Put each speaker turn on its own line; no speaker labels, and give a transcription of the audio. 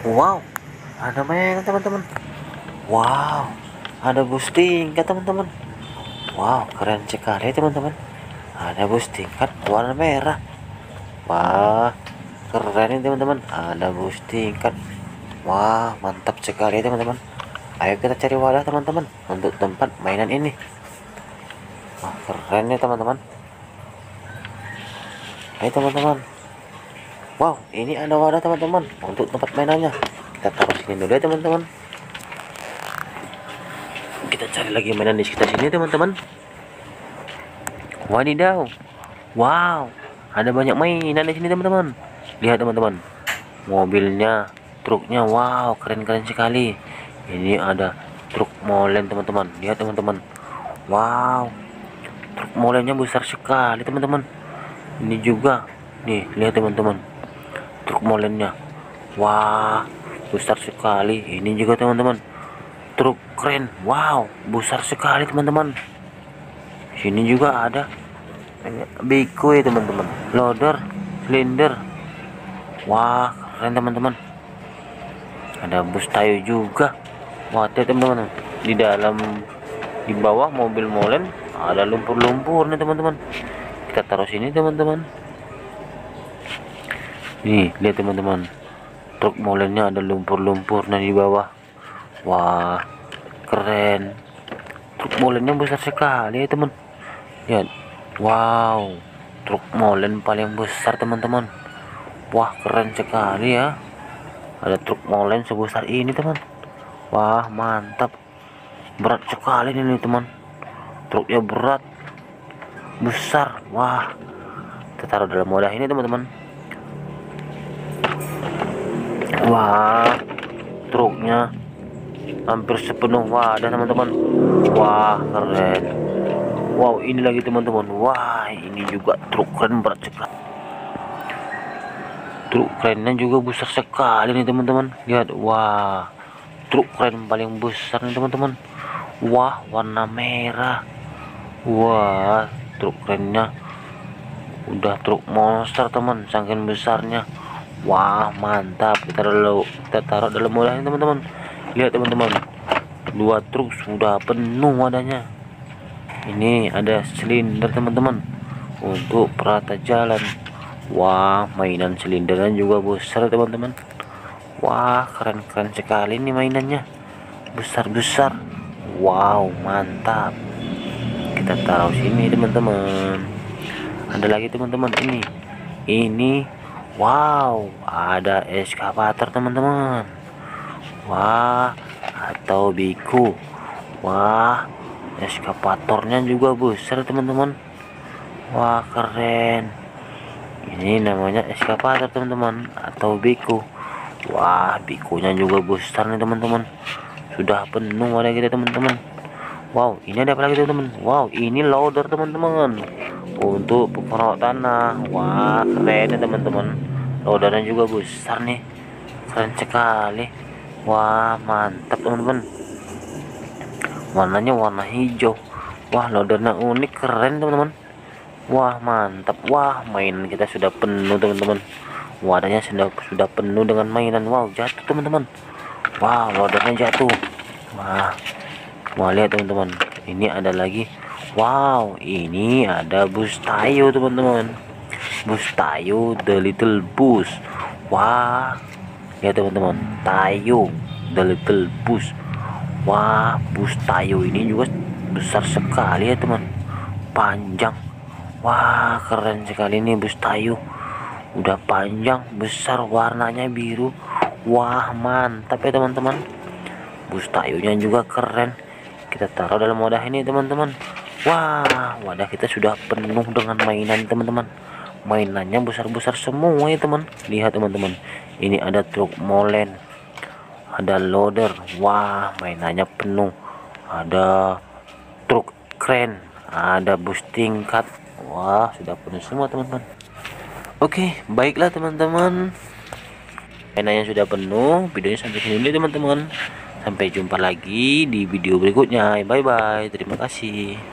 Wow, ada mainan teman-teman. Wow, ada bus tingkat teman-teman. Wow, keren sekali teman-teman. Ada bus tingkat warna merah. Wah, keren ini teman-teman. Ada bus tingkat. Wah, mantap sekali teman-teman. Ayo kita cari wadah teman-teman untuk tempat mainan ini. Wah, keren nih teman-teman. Ayo teman-teman. Wow, ini ada wadah teman-teman untuk tempat mainannya. Kita taruh sini dulu ya teman-teman. Kita cari lagi mainan di sekitar sini teman-teman. Wadidaw. Wow, ada banyak mainan di sini teman-teman. Lihat teman-teman. Mobilnya, truknya, wow, keren-keren sekali. Ini ada truk molen teman-teman. Lihat teman-teman. Wow, truk molennya besar sekali teman-teman. Ini juga, nih, lihat teman-teman. Truk molennya, wah, besar sekali. Ini juga teman-teman, truk keren, wow, besar sekali teman-teman. Sini juga ada beko ya teman-teman, loader, silinder, wah, keren teman-teman. Ada bus tayo juga, wah, teman-teman. Di dalam, di bawah mobil molen ada lumpur-lumpur nih teman-teman. Kita taruh sini teman-teman. Nih, lihat teman-teman. Truk molennya ada lumpur-lumpur di bawah. Wah, keren. Truk molennya besar sekali ya teman. Lihat. Wow, truk molen paling besar teman-teman. Wah, keren sekali ya. Ada truk molen sebesar ini teman. Wah, mantap. Berat sekali ini teman. Truknya berat, besar. Wah, kita taruh dalam wadah ini teman-teman. Wah, truknya hampir sepenuh wadah teman-teman. Wah, keren. Wow, ini lagi teman-teman. Wah, ini juga truk keren, berat sekali. Truk kerennya juga besar sekali nih teman-teman. Lihat, wah, truk keren paling besar nih teman-teman. Wah, warna merah. Wah, truk kerennya udah truk monster teman, saking besarnya. Wah, mantap. Kita taruh dalam wadah ini teman-teman. Lihat teman-teman, dua truk sudah penuh wadahnya. Ini ada silinder teman-teman untuk perata jalan. Wah, mainan silindernya juga besar teman-teman. Wah, keren-keren sekali nih mainannya, besar-besar. Wow, mantap. Kita taruh sini teman-teman. Ada lagi teman-teman, ini wow, ada eskavator teman-teman. Wah, atau beko. Wah, eskavatornya juga besar teman-teman. Wah, keren. Ini namanya eskavator teman-teman, atau beko. Wah, bekonya juga besar nih teman-teman. Sudah penuh wadah kita teman-teman. Wow, ini ada apa lagi teman-teman? Wow, ini loader teman-teman, untuk penggerok tanah. Wah, keren ya teman-teman. Loadernya juga besar nih, keren sekali. Wah, mantap teman-teman. Warnanya warna hijau. Wah, loadernya unik, keren teman-teman. Wah, mantap. Wah, mainan kita sudah penuh teman-teman. Wadahnya sudah penuh dengan mainan. Wow, jatuh teman-teman. Wah, loadernya jatuh. Wah, lihat teman-teman, ini ada lagi. Wow, ini ada bus tayo teman-teman. Bus tayo, the little bus. Wah, lihat teman-teman, tayo, the little bus. Wah, bus tayo ini juga besar sekali ya teman, panjang. Wah, keren sekali nih bus tayo. Udah panjang, besar, warnanya biru. Wah, mantap ya teman-teman. Bus tayonya juga keren. Kita taruh dalam wadah ini teman-teman. Wah, wadah kita sudah penuh dengan mainan teman-teman. Mainannya besar-besar semua ya teman. Lihat teman-teman, ini ada truk molen, ada loader. Wah, mainannya penuh. Ada truk keren, ada bus tingkat. Wah, sudah penuh semua teman-teman. Oke, baiklah teman-teman, mainannya sudah penuh. Videonya sampai sini teman-teman. Sampai jumpa lagi di video berikutnya. Bye bye. Terima kasih.